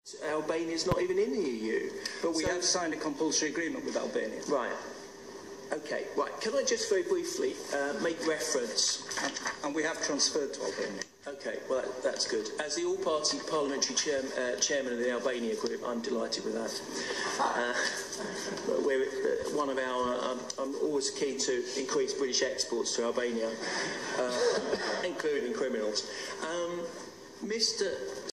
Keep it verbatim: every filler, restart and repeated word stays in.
Albania's not even in the E U. But we so, have signed a compulsory agreement with Albania. Right. Okay, right. Can I just very briefly uh, make reference... And, and we have transferred to Albania. Okay, well, that, that's good. As the all-party parliamentary chair, uh, chairman of the Albania group, I'm delighted with that. Uh, we're, uh, one of our... Uh, I'm always keen to increase British exports to Albania, uh, including criminals. Um, Mister